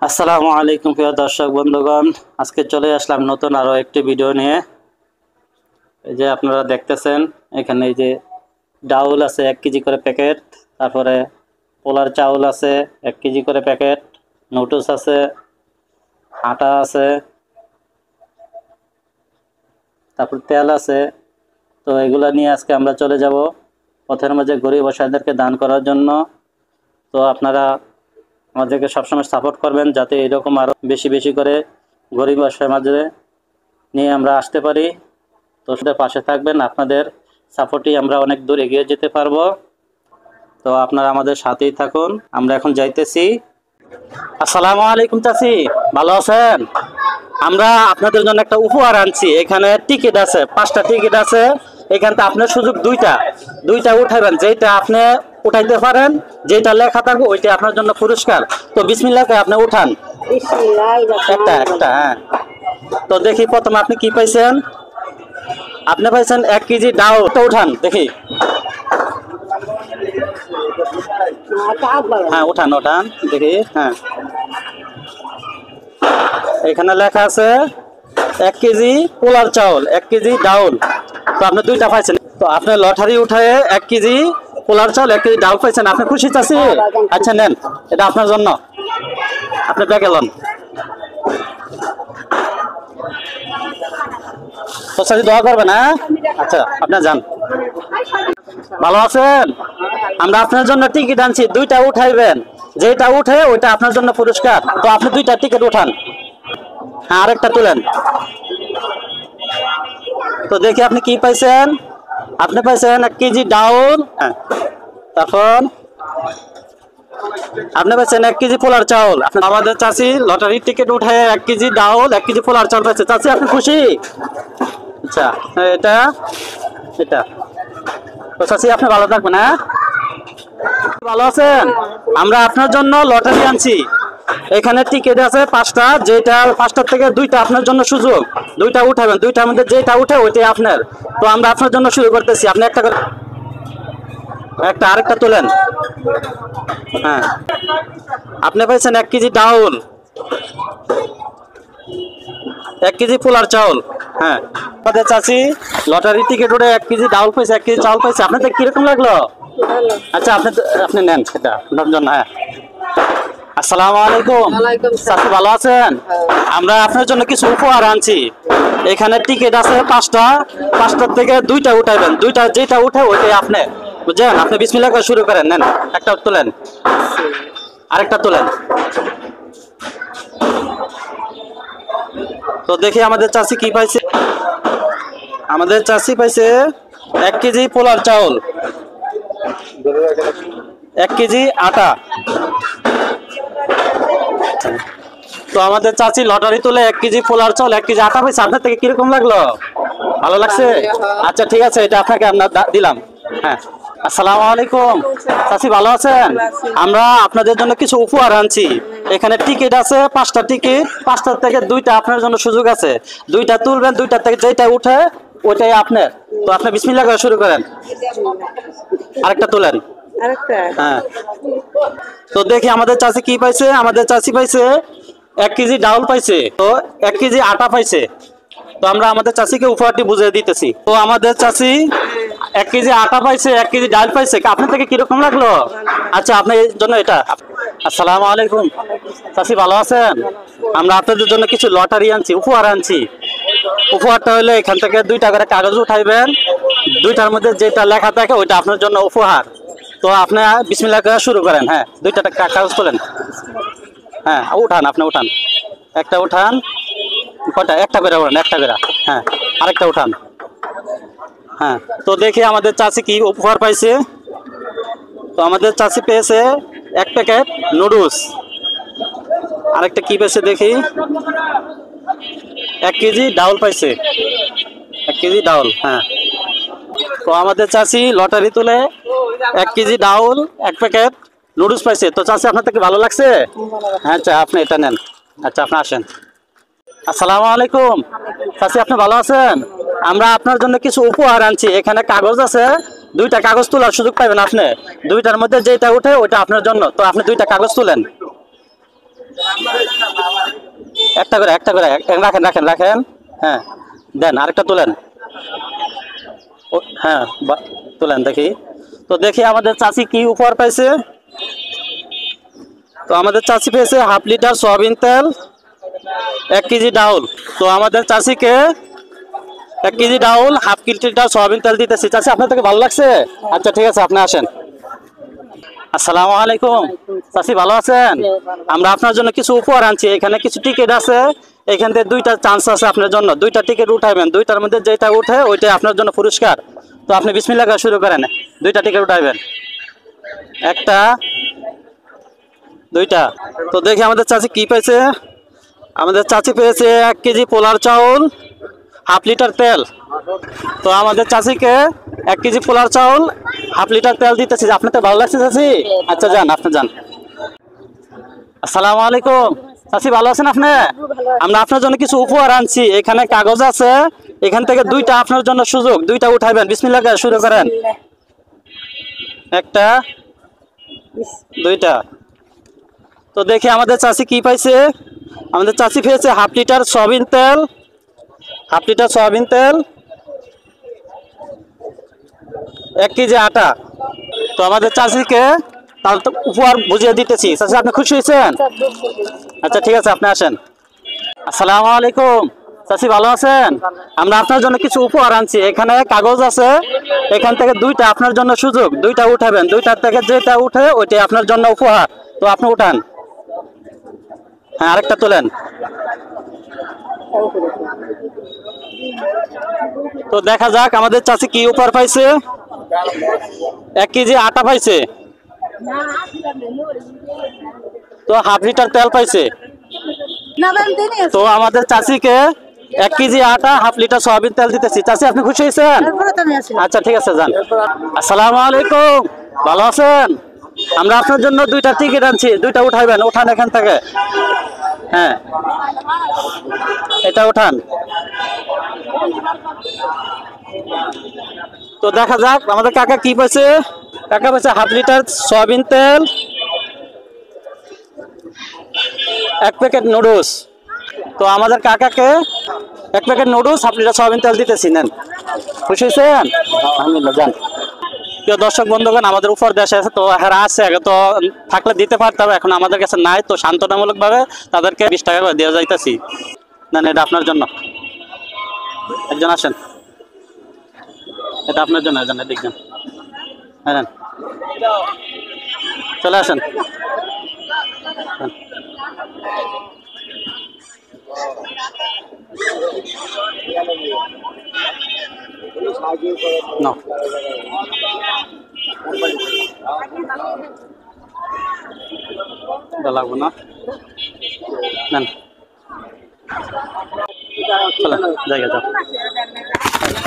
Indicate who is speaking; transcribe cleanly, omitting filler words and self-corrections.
Speaker 1: আসসালামু আলাইকুম প্রিয় দর্শক বন্ধুগণ, আজকে চলে আসলাম নতুন আরো একটি ভিডিও নিয়ে। এই যে আপনারা দেখতেছেন এখানে এই যে ডাউল আছে 1 কেজি করে প্যাকেট, তারপরে পোলার চাউল আছে 1 কেজি করে প্যাকেট, নুডলস আছে, আটা আছে, তারপর তেল আছে। তো এগুলা নিয়ে আজকে আমরা চলে যাব পথের মাঝে গরিব অসহায়দেরকে দান করার জন্য। তো আপনারা আমাদেরকে সবসময় সাপোর্ট করবেন যাতে এরকম আরও বেশি বেশি করে গরিব অসহায় মাঝে নিয়ে আমরা আসতে পারি। তো সেটা পাশে থাকবেন, আপনাদের সাপোর্টই আমরা অনেক দূর এগিয়ে যেতে পারবো। তো আপনারা আমাদের সাথেই থাকুন। আমরা এখন যাইতেছি। আসসালামু আলাইকুম চাচি, ভালো আছেন? আমরা আপনাদের জন্য একটা উপহার আনছি। এখানে টিকিট আছে, 5টা টিকিট আছে। এখানে আপনার সুযোগ দুইটা উঠাইবেন, যেটা আপনি উঠাইতে পারেন, যেটা লেখা থাকবে ওইটা আপনার জন্য পুরস্কার। তো বিসমিল্লাহ আপনি উঠান একটা। হ্যাঁ, তো দেখি প্রথমে আপনি কি পাইছেন। আপনি পাইছেন 1 কেজি ডাউল। তো উঠান দেখি। হ্যাঁ উঠান দেখি। হ্যাঁ, এখানে লেখা আছে 1 কেজি পোলার চাউল, 1 কেজি ডাউল। তো আপনি দুইটা পাইছেন। তো আপনি লটারি উঠায় 1 কেজি পোলার চাউল 1 কেজি ডাউল পাইছেন। আপনি খুশি চাচি? আচ্ছা নেন, এটা আপনার জন্য, আপনি ব্যাগে লন। তো চাচি দোয়া করবেন। হ্যাঁ আচ্ছা, আপনি যান। ভালো আছেন? আমরা আপনার জন্য টিকিট আনছি, দুইটা উঠাইবেন, যেটা উঠে ওইটা আপনার জন্য পুরস্কার। তো আপনি 2টা টিকিট উঠান। হ্যাঁ, আরেকটা তুলেন। তো দেখি আপনি কি পাইছেন। আপনি পাইছেন 1 কেজি ডাউল। হ্যাঁ, তারপর আপনি পাইছেন 1 কেজি পোলার চাউল। আমাদের চাচি লটারির টিকিট উঠে 1 কেজি ডাউল 1 কেজি পোলার চাউল পাইছে। চাচি আপনি খুশি? আচ্ছা, এটা তো চাচি আপনি ভালো থাকবেন। হ্যাঁ, ভালো আছেন? আমরা আপনার জন্য লটারি আনছি। এখানে টিকিট আছে 5টা, যেটা 5টার থেকে 2টা আপনার জন্য সুযোগ। 2টা উঠাবেন, 2টার মধ্যে যেটা উঠে ওইটাই আপনার। তো আমরা আপনার জন্য শুরু করতেছি। আপনি একটা করে আরেকটা তোলেন। হ্যাঁ, আপনি পাইছেন 1 কেজি ডাউল 1 কেজি পোলার চাউল। হ্যাঁ, আমাদের চাচি লটারি টিকিট উঠে 1 কেজি ডাউল পাইছে, 1 কেজি চাউল পাইছে। আপনাদের কিরকম লাগলো? আচ্ছা, আপনি নেন সেটা আপনার জন্য। হ্যাঁ, আসসালামু আলাইকুম চাচি, ভালো আছেন? আমরা আপনার জন্য কিছু উপহার আনছি। এখানে টিকিট আছে 5টা, 5টার থেকে 2টা উঠাইবেন, যেটা উঠে ওইটাই আপনি, বুঝছেন? আপনি বিসমিল্লাহ করে শুরু করেন। নেন, একটা তোলেন, আরেকটা তোলেন। তো দেখি আমাদের চাচি কি পাইছে। আমাদের চাচি পাইছে 1 কেজি পোলার চাউল, 1 কেজি আটা। তো আমাদের চাচি লটারি তুলে 1 কেজি পোলার চাউল 1 কেজি আটা পাইছে। আপনার থেকে কিরকম লাগলো? ভালো লাগছে? আচ্ছা ঠিক আছে, এটা আপনাকে আমরা দিলাম। হ্যাঁ, আসসালামু আলাইকুম চাচি, ভালো আছেন? আমরা আপনাদের জন্য কিছু উপহার আনছি। এখানে টিকিট আছে 5টা টিকিট, 5টার থেকে 2টা আপনার জন্য সুযোগ আছে। 2টা তুলবেন, 2টার থেকে যেটা উঠে ওইটাই আপনার। তো আপনি বিসমিল্লাহ করে শুরু করেন। আরেকটা তুলেন। হ্যাঁ, তো দেখি আমাদের চাচি কি পাইছে। আমাদের চাচি পাইছে 1 কেজি ডাউল পাইছে, তো 1 কেজি আটা পাইছে। তো আমরা আমাদের চাচিকে উপহারটি বুঝিয়ে দিতেছি। তো আমাদের চাচি 1 কেজি আটা পাইছে, 1 কেজি ডাল পাইছে। আপনার থেকে কিরকম লাগলো? আচ্ছা, আপনার জন্য এটা। আসসালামু আলাইকুম চাচি, ভালো আছেন? আমরা আপনাদের জন্য কিছু লটারি আনছি, উপহার আনছি। উপহারটা হলো এখান থেকে 2টা করে কাগজ উঠাইবেন, 2টার মধ্যে যেটা লেখা থাকে ওইটা আপনার জন্য উপহার। তো আপনি বিসমিল্লাহ করে শুরু করেন। হ্যাঁ, 2টা কাগজ তোলেন। হ্যাঁ, আপনি উঠান। একটা উঠান। কয়টা? একটা করে উঠান, একটা করে। হ্যাঁ, আরেকটা উঠান। হ্যাঁ, তো দেখি আমাদের চাচি কি উপহার পাইছে। তো আমাদের চাচি পেয়েছে 1 প্যাকেট নুডলস। আরেকটা কি পেয়েছে দেখি। 1 কেজি ডাউল পাইছে, 1 কেজি ডাউল। হ্যাঁ, তো আমাদের চাচি লটারি তুলে 1 কেজি ডাউল 1 প্যাকেট নুডলস পাইছে। তো চাচি আপনার থেকে ভালো লাগছে? হ্যাঁ, আচ্ছা আপনি এটা নেন। আচ্ছা, আপনি আসেন। আসসালামু আলাইকুম চাচি, আপনি ভালো আছেন? আমরা আপনার জন্য কিছু উপহার আনছি। এখানে কাগজ আছে, 2টা কাগজ তোলার সুযোগ পাবেন আপনি। 2টার মধ্যে যেটা উঠে ওইটা আপনার জন্য। তো আপনি 2টা কাগজ তুলেন। একটা করে রাখেন রাখেন রাখেন। হ্যাঁ দেন, আরেকটা তোলেন। হ্যাঁ তোলেন দেখি। তো দেখি আমাদের চাচি কি উপহার পাইছে। তো আমাদের চাচি পেয়েছে 1/2 লিটার সয়াবিন তেল, 1 কেজি ডাউল। তো আমাদের চাচিকে 1 কেজি ডাউল, 1/2 লিটার সয়াবিন তেল দিতেছি। চাচি আপনার থেকে ভালো লাগছে? আচ্ছা ঠিক আছে, আপনি আসেন। আসসালামু আলাইকুম। চাচি ভালো আছেন? আমরা আপনার জন্য কিছু উপহার আনছি। এখানে কিছু টিকিট আছে, এখান থেকে 2টা চান্স আছে আপনার জন্য। 2টা টিকিট উঠাইবেন, 2টার মধ্যে যেটা উঠে ওইটাই আপনার জন্য পুরস্কার। তো আপনি বিসমিল্লাহ করে শুরু করেন। 2টা টিকিট উঠাইবেন, 1টা 2টা। তো দেখি আমাদের চাচি কি পেয়েছে। আমাদের চাচি পেয়েছে 1 কেজি পোলার চাউল, 1/2 লিটার তেল। তো আমাদের চাচিকে 1 কেজি পোলার চাউল, 1/2 লিটার তেল দিতেছি। আপনার ভালো লাগছে চাচি? আচ্ছা যান, আপনি যান। আসসালামু আলাইকুম। চাচি ভালো আছেন আপনি? আমরা আপনার জন্য কিছু উপহার আনছি। এখানে কাগজ আছে, এখান থেকে 2টা আপনার জন্য সুযোগ। 2টা উঠাইবেন, বিসমিল্লাহ করে শুরু করেন। 1টা 2টা। তো দেখি আমাদের চাচি কি পাইছে। আমাদের চাচি পেয়েছে 1/2 লিটার সয়াবিন তেল, 1/2 লিটার সয়াবিন তেল, 1 কেজি আটা। তো আমাদের চাচিকে তাহলে তো উপহার বুঝিয়ে দিতেছি। চাচি আপনি খুশি হয়েছেন? আচ্ছা ঠিক আছে, আপনি আসেন। আসসালামু আলাইকুম। চাচি ভালো আছেন? আমরা আপনার জন্য কিছু উপহার আনছি। এখানে কাগজ আছে, এখান থেকে 2টা আপনার জন্য সুযোগ। 2টা উঠাবেন, 2টার থেকে যেটা উঠে ওইটাই আপনার জন্য উপহার। তো আপনি উঠান। হ্যাঁ আরেকটা তোলেন। তো দেখা যাক আমাদের চাচি কি উপহার পাইছে। 1 কেজি আটা পাইছে। তো 1/2 লিটার তেল পাইছে। তো আমাদের চাচিকে 1 কেজি আটা, 1/2 লিটার সয়াবিন তেল দিতেছি। চাচি আপনি খুশি হয়েছেন? আচ্ছা ঠিক আছে, যান। আসসালামু আলাইকুম। ভালো আছেন? আমরা আপনার জন্য 2টা টিকিট আনছি। 2টা উঠাইবেন, উঠান এখান থেকে। হ্যাঁ এটা উঠান। তো দেখা যাক আমাদের কাকা কি পাইছে। কাকা পাইছে 1/2 লিটার সয়াবিন তেল, 1 প্যাকেট নুডলস। তো আমাদের কাকাকে 1 প্যাকেট নুডলস, 1/2 লিটার সয়াবিন তেল দিতেছি। নেন, খুশি হয়েছেন? আলহামদুলিল্লাহ, যান। প্রিয় দর্শক বন্ধুগণ, আমাদের উপর দেশে আছে, তো হ্যাঁ আছে, আগে তো থাকলে দিতে পারতাম, এখন আমাদের কাছে নাই। তো সান্ত্বনামূলক ভাবে তাদেরকে 20 টাকা করে দিয়ে যাইতেছি। নেন, এটা আপনার জন্য। একজন আসেন, এটা আপনার জন্য। একজন দেখবেন। হ্যাঁ নেন, চলে আসেন। নাও। এটা লাগবো না, নেন। চলো জায়গা যাও।